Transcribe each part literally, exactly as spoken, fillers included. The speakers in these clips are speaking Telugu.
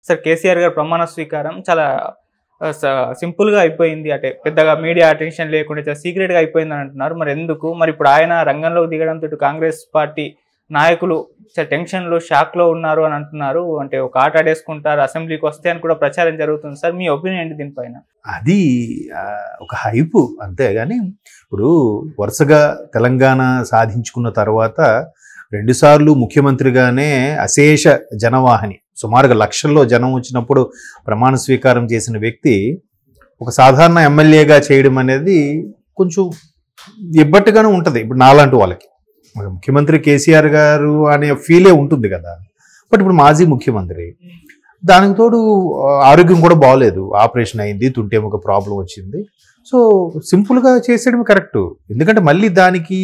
సార్ కేసీఆర్ గారు ప్రమాణ స్వీకారం చాలా సింపుల్గా అయిపోయింది, అంటే పెద్దగా మీడియా అటెన్షన్ లేకుండా చాలా సీక్రెట్గా అయిపోయిందని అంటున్నారు. మరి ఎందుకు? మరి ఇప్పుడు ఆయన రంగంలోకి దిగడంతో కాంగ్రెస్ పార్టీ నాయకులు చాలా టెన్షన్లో షాక్లో ఉన్నారు అని అంటున్నారు. అంటే ఒక ఆట ఆడేసుకుంటారు, అసెంబ్లీకి వస్తే అని కూడా ప్రచారం జరుగుతుంది. సార్ మీ ఒపీనియన్ ఏంటి దీనిపైన? అది ఒక హైపు అంతే. కానీ ఇప్పుడు వరుసగా తెలంగాణ సాధించుకున్న తర్వాత రెండుసార్లు ముఖ్యమంత్రిగానే అశేష జనవాహిని, సుమారుగా లక్షల్లో జనం వచ్చినప్పుడు ప్రమాణ స్వీకారం చేసిన వ్యక్తి ఒక సాధారణ ఎమ్మెల్యేగా చేయడం అనేది కొంచెం ఇబ్బట్టుగానే ఉంటుంది ఇప్పుడు నాలాంటి వాళ్ళకి. ముఖ్యమంత్రి కేసీఆర్ గారు అనే ఫీలే ఉంటుంది కదా. బట్ ఇప్పుడు మాజీ ముఖ్యమంత్రి, దానికి తోడు ఆరోగ్యం కూడా బాగోలేదు, ఆపరేషన్ అయింది, తుంటేముక ప్రాబ్లం వచ్చింది. సో సింపుల్గా చేసేయడం కరెక్టు. ఎందుకంటే మళ్ళీ దానికి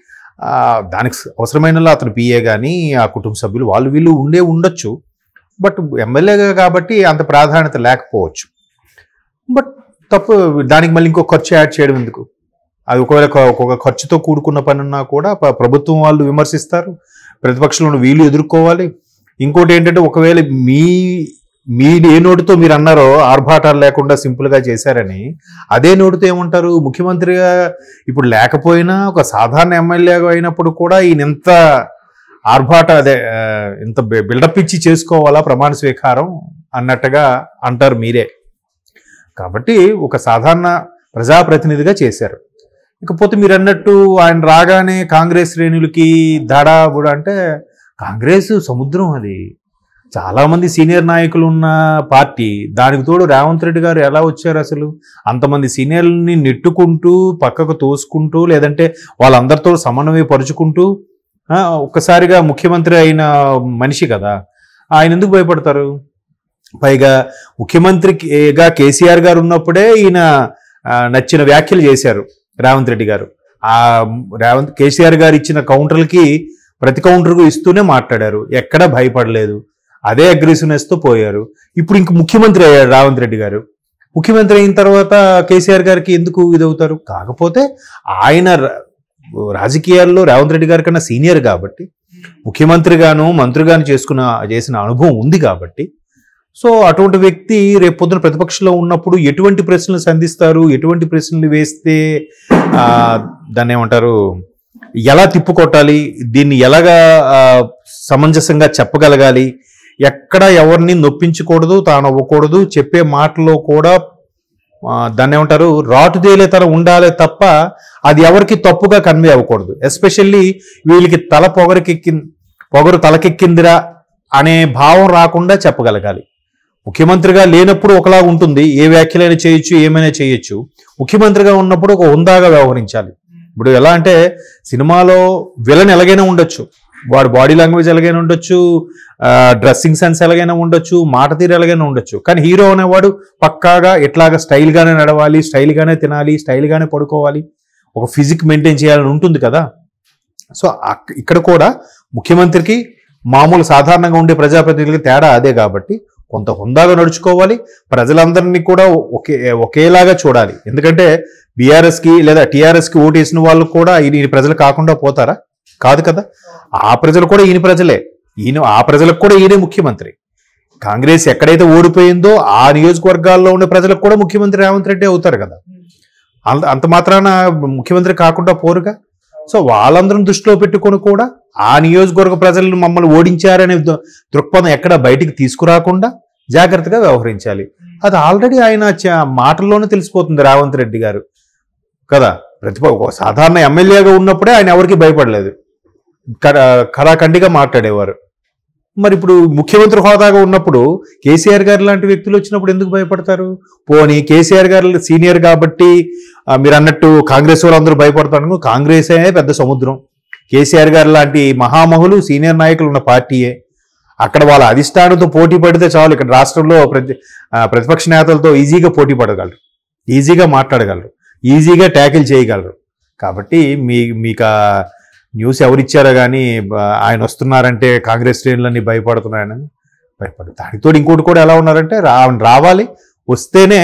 దానికి అవసరమైన అతను పిఏ కానీ ఆ కుటుంబ సభ్యులు వాళ్ళు వీళ్ళు ఉండే ఉండొచ్చు. బట్ ఎమ్మెల్యేగా కాబట్టి అంత ప్రాధాన్యత లేకపోవచ్చు. బట్ తప్పు, దానికి మళ్ళీ ఇంకో ఖర్చు యాడ్ చేయడం ఎందుకు? అది ఒకవేళ ఒక ఖర్చుతో కూడుకున్న పని ఉన్నా కూడా ప్రభుత్వం వాళ్ళు విమర్శిస్తారు, ప్రతిపక్షంలో వీళ్ళు ఎదుర్కోవాలి. ఇంకోటి ఏంటంటే ఒకవేళ మీ మీ ఏ నోటితో మీరు అన్నారో ఆర్భాటాలు లేకుండా సింపుల్గా చేశారని, అదే నోటితో ఏమంటారు? ముఖ్యమంత్రిగా ఇప్పుడు లేకపోయినా ఒక సాధారణ ఎమ్మెల్యేగా అయినప్పుడు కూడా ఈయన ఎంత ఆర్భాట అదే ఇంత బిల్డప్ ఇచ్చి చేసుకోవాలా ప్రమాణ స్వీకారం అన్నట్టుగా అంటారు మీరే. కాబట్టి ఒక సాధారణ ప్రజాప్రతినిధిగా చేశారు. ఇకపోతే మీరు అన్నట్టు ఆయన రాగానే కాంగ్రెస్ శ్రేణులకి దాడాబుడ అంటే, కాంగ్రెస్ సముద్రం, అది చాలామంది సీనియర్ నాయకులు ఉన్న పార్టీ. దానికి తోడు రేవంత్ రెడ్డి గారు ఎలా వచ్చారు? అసలు అంతమంది సీనియర్లని నెట్టుకుంటూ పక్కకు తోసుకుంటూ, లేదంటే వాళ్ళందరితో సమన్వయపరుచుకుంటూ ఒక్కసారిగా ముఖ్యమంత్రి అయిన మనిషి కదా, ఆయన ఎందుకు భయపడతారు? పైగా ముఖ్యమంత్రిగా కేసీఆర్ గారు ఉన్నప్పుడే ఈయన నచ్చిన వ్యాఖ్యలు చేశారు రేవంత్ రెడ్డి గారు. ఆ రేవంత్ కేసీఆర్ గారు ఇచ్చిన కౌంటర్లకి ప్రతి కౌంటర్కు ఇస్తూనే మాట్లాడారు, ఎక్కడా భయపడలేదు, అదే అగ్రెసివ్నెస్తో పోయారు. ఇప్పుడు ఇంక ముఖ్యమంత్రి అయ్యారు రేవంత్ రెడ్డి గారు. ముఖ్యమంత్రి అయిన తర్వాత కేసీఆర్ గారికి ఎందుకు ఇదవుతారు? కాకపోతే ఆయన రాజకీయాల్లో రేవంత్ రెడ్డి గారి కన్నా సీనియర్ కాబట్టి, ముఖ్యమంత్రిగాను మంత్రిగాను చేసుకున్న చేసిన అనుభవం ఉంది కాబట్టి, సో అటువంటి వ్యక్తి రేపు పొద్దున ప్రతిపక్షంలో ఉన్నప్పుడు ఎటువంటి ప్రశ్నలు సంధిస్తారు, ఎటువంటి ప్రశ్నలు వేస్తే దాన్ని ఏమంటారు, ఎలా తిప్పుకొట్టాలి, దీన్ని ఎలాగా సమంజసంగా చెప్పగలగాలి, ఎక్కడ ఎవరిని నొప్పించకూడదు, తాను అవ్వకూడదు, చెప్పే మాటలో కూడా దాన్ని ఏమంటారు రాటుదేలే తన ఉండాలి తప్ప అది ఎవరికి తప్పుగా కన్వే అవ్వకూడదు. ఎస్పెషల్లీ వీళ్ళకి తల పొగరికెక్కి పొగరు తలకెక్కిందిరా అనే భావం రాకుండా చెప్పగలగాలి. ముఖ్యమంత్రిగా లేనప్పుడు ఒకలా ఉంటుంది, ఏ వ్యాఖ్యలైనా చేయొచ్చు, ఏమైనా చేయొచ్చు. ముఖ్యమంత్రిగా ఉన్నప్పుడు ఒక హుందాగా వ్యవహరించాలి. ఇప్పుడు ఎలా అంటే సినిమాలో విలన్ ఎలాగైనా ఉండొచ్చు, వాడు బాడీ లాంగ్వేజ్ ఎలాగైనా ఉండొచ్చు, డ్రెస్సింగ్ సెన్స్ ఎలాగైనా ఉండొచ్చు, మాట తీరు ఎలాగైనా ఉండొచ్చు. కానీ హీరో అనేవాడు పక్కాగా ఎట్లాగా స్టైల్గానే నడవాలి, స్టైల్గానే తినాలి, స్టైల్గానే పడుకోవాలి, ఒక ఫిజిక్ మెయింటైన్ చేయాలని ఉంటుంది కదా. సో ఇక్కడ కూడా ముఖ్యమంత్రికి మామూలు సాధారణంగా ఉండే ప్రజాప్రతినిధులకి తేడా అదే. కాబట్టి కొంత హుందాగా నడుచుకోవాలి, ప్రజలందరినీ కూడా ఒకే ఒకేలాగా చూడాలి. ఎందుకంటే బీఆర్ఎస్కి లేదా టీఆర్ఎస్కి ఓటు వేసిన వాళ్ళు కూడా ఈయన ప్రజలు కాకుండా పోతారా? కాదు కదా. ఆ ప్రజలు కూడా ఈయన ప్రజలే, ఈయన ఆ ప్రజలకు కూడా ఈయనే ముఖ్యమంత్రి. కాంగ్రెస్ ఎక్కడైతే ఓడిపోయిందో ఆ నియోజకవర్గాల్లో ఉన్న ప్రజలకు కూడా ముఖ్యమంత్రి రేవంత్ రెడ్డి అవుతారు కదా. అంత అంత మాత్రాన ముఖ్యమంత్రి కాకుండా పోరుగా. సో వాళ్ళందరం దృష్టిలో పెట్టుకొని కూడా ఆ నియోజకవర్గ ప్రజలను మమ్మల్ని ఓడించారనే దృక్పథం ఎక్కడ బయటికి తీసుకురాకుండా జాగ్రత్తగా వ్యవహరించాలి. అది ఆల్రెడీ ఆయన మాటల్లోనే తెలిసిపోతుంది రేవంత్ రెడ్డి గారు కదా. ప్రతిప సాధారణ ఎమ్మెల్యేగా ఉన్నప్పుడే ఆయన ఎవరికి భయపడలేదు, ఖరాఖండిగా మాట్లాడేవారు. మరి ఇప్పుడు ముఖ్యమంత్రి హోదాగా ఉన్నప్పుడు కేసీఆర్ గారు లాంటి వ్యక్తులు వచ్చినప్పుడు ఎందుకు భయపడతారు? పోనీ కేసీఆర్ గారు సీనియర్ కాబట్టి మీరు అన్నట్టు కాంగ్రెస్ వాళ్ళందరూ భయపడతారు. కాంగ్రెసే పెద్ద సముద్రం, కేసీఆర్ గారు లాంటి మహామహులు సీనియర్ నాయకులు ఉన్న పార్టీయే. అక్కడ వాళ్ళ అధిష్టానంతో పోటీ పడితే చాలు, ఇక్కడ రాష్ట్రంలో ప్రతి ప్రతిపక్ష నేతలతో ఈజీగా పోటీ పడగలరు, ఈజీగా మాట్లాడగలరు, ఈజీగా ట్యాకిల్ చేయగలరు. కాబట్టి మీ మీకు న్యూస్ ఎవరిచ్చారో కానీ ఆయన వస్తున్నారంటే కాంగ్రెస్ శ్రేణులన్నీ భయపడుతున్నాయని భయపడు. దానితో ఇంకోటి కూడా ఎలా ఉన్నారంటే రా రావాలి వస్తేనే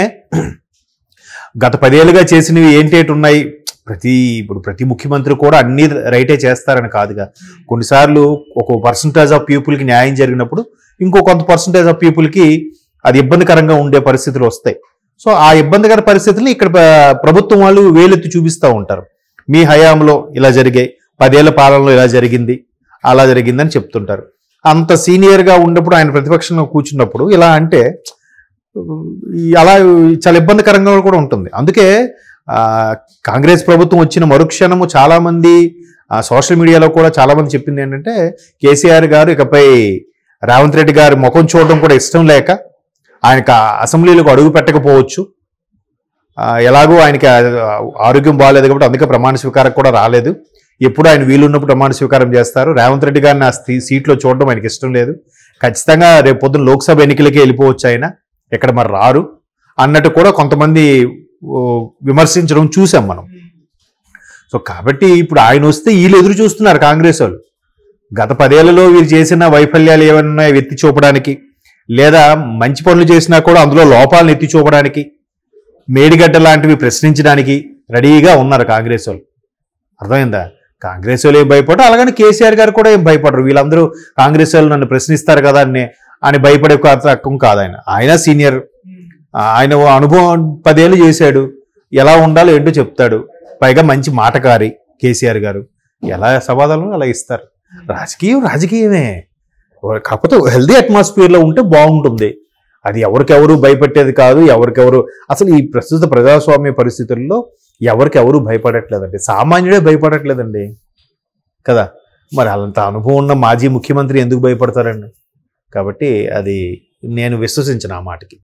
గత పదేళ్ళుగా చేసినవి ఏంటేటి ఉన్నాయి. ప్రతి ఇప్పుడు ప్రతి ముఖ్యమంత్రి కూడా అన్ని రైటే చేస్తారని కాదుగా. కొన్నిసార్లు ఒక పర్సంటేజ్ ఆఫ్ పీపుల్కి న్యాయం జరిగినప్పుడు ఇంకో కొంత పర్సంటేజ్ ఆఫ్ పీపుల్కి అది ఇబ్బందికరంగా ఉండే పరిస్థితులు వస్తాయి. సో ఆ ఇబ్బందికర పరిస్థితుల్ని ఇక్కడ ప్ర- ప్రభుత్వం వాళ్ళు వేలెత్తి చూపిస్తూ ఉంటారు. మీ హయాంలో ఇలా జరిగాయి, పదేళ్ల పాలనలో ఇలా జరిగింది, అలా జరిగిందని చెప్తుంటారు. అంత సీనియర్గా ఉన్నప్పుడు ఆయన ప్రతిపక్షంలో కూర్చున్నప్పుడు ఇలా అంటే ఈ అలా చాలా ఇబ్బందికరంగా కూడా ఉంటుంది. అందుకే ఆ, కాంగ్రెస్ ప్రభుత్వం వచ్చిన మరుక్షణము చాలామంది సోషల్ మీడియాలో కూడా చాలామంది చెప్పింది ఏంటంటే కేసీఆర్ గారు ఇకపై రేవంత్ రెడ్డి గారి ముఖం చూడడం కూడా ఇష్టం లేక ఆయనకు ఆ అసెంబ్లీలకు అడుగు పెట్టకపోవచ్చు, ఆ, ఎలాగో ఆయనకి ఆ- ఆరోగ్యం బాగాలేదు కాబట్టి అందుకే ప్రమాణ స్వీకారం కూడా రాలేదు, ఎప్పుడు ఆయన వీలున్నప్పుడు ప్రమాణ స్వీకారం చేస్తారు, రేవంత్ రెడ్డి గారిని ఆ స్థి- సీట్లో చూడడం ఆయనకి ఇష్టం లేదు, ఖచ్చితంగా రేపు పొద్దున్న లోక్సభ ఎన్నికలకే వెళ్ళిపోవచ్చు ఆయన, ఇక్కడ మరి రారు అన్నట్టు కూడా కొంతమంది ఓ, విమర్శించడం చూసాం మనం. సో కాబట్టి ఇప్పుడు ఆయన వస్తే వీళ్ళు ఎదురు చూస్తున్నారు కాంగ్రెస్ వాళ్ళు. గత పదేళ్లలో వీరు చేసిన వైఫల్యాలు ఏమన్నా ఎత్తి చూపడానికి, లేదా మంచి పనులు చేసినా కూడా అందులో లోపాలను ఎత్తి చూపడానికి, మేడిగడ్డ లాంటివి ప్రశ్నించడానికి రెడీగా ఉన్నారు కాంగ్రెస్ వాళ్ళు. అర్థమైందా? కాంగ్రెస్ వాళ్ళు ఏం భయపడరు, అలాగని కేసీఆర్ గారు కూడా ఏం భయపడరు. వీళ్ళందరూ కాంగ్రెస్ వాళ్ళు నన్ను ప్రశ్నిస్తారు కదా అని అని భయపడే రకం కాదు ఆయన. ఆయన సీనియర్, ఆయన ఓ అనుభవం పదేళ్ళు చేశాడు, ఎలా ఉండాలో ఏంటో చెప్తాడు, పైగా మంచి మాటకారి కేసీఆర్ గారు. ఎలా సమాధానం అలా ఇస్తారు. రాజకీయం రాజకీయమే, కాకపోతే హెల్దీ అట్మాస్ఫియర్లో ఉంటే బాగుంటుంది. అది ఎవరికెవరు భయపెట్టేది కాదు. ఎవరికెవరు అసలు ఈ ప్రస్తుత ప్రజాస్వామ్య పరిస్థితుల్లో ఎవరికెవరు భయపడట్లేదండి, సామాన్యుడే భయపడట్లేదండి కదా. మరి అంత అనుభవం ఉన్న మాజీ ముఖ్యమంత్రి ఎందుకు భయపడతారండి? కాబట్టి అది నేను విశ్వసించిన ఆ మాటకి.